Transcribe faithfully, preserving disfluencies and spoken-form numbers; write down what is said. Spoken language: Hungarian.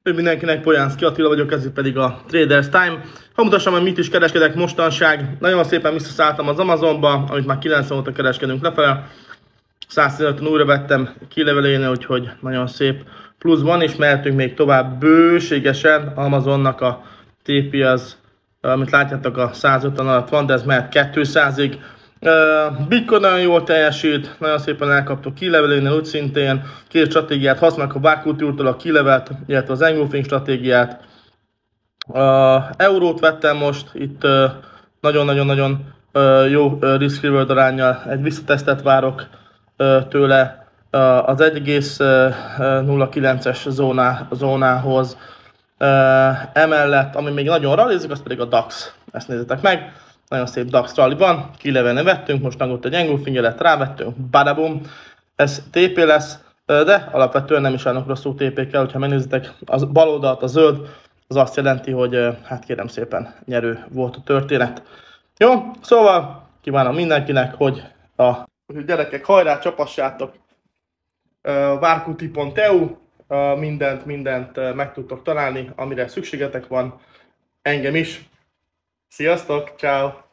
Ő mindenkinek, Polyánszky Attila vagyok, ez pedig a Traders Time. Ha mutassam, hogy mit is kereskedek mostanság. Nagyon szépen visszaszálltam az Amazonba, amit már kilencven óta kereskedünk lefele. száz tizenötön újra vettem kilevelénél, úgyhogy nagyon szép pluszban, és mehetünk még tovább bőségesen. Amazonnak a té pé az, amit látjátok, a száz ötven alatt van, de ez mehet kétszázig. Bitcoin nagyon jól teljesít, nagyon szépen elkaptuk kilevelénél, úgy szintén két stratégiát használok, a Vákultúrtól a kilevelt, illetve az engulfing stratégiát. Uh, eurót vettem most, itt nagyon-nagyon-nagyon uh, jó uh, risk-reward aránnyal egy visszatesztet várok uh, tőle uh, az egy egész nulla kilences zóná, zónához. Uh, emellett, ami még nagyon rallizik, az pedig a dax. Ezt nézzétek meg. Nagyon szép dax rally van, kilevelni vettünk, most ott egy engulfingelet rávettünk, badabum. Ez té pé lesz, de alapvetően nem is állnak rosszul té pé-kkel, hogyha megnézitek a bal oldalt, a zöld, az azt jelenti, hogy hát kérem szépen nyerő volt a történet. Jó, szóval kívánom mindenkinek, hogy a gyerekek hajrá, csapassátok, várkuti pont e u, mindent, mindent meg tudtok találni, amire szükségetek van, engem is. Sziasztok, ciao.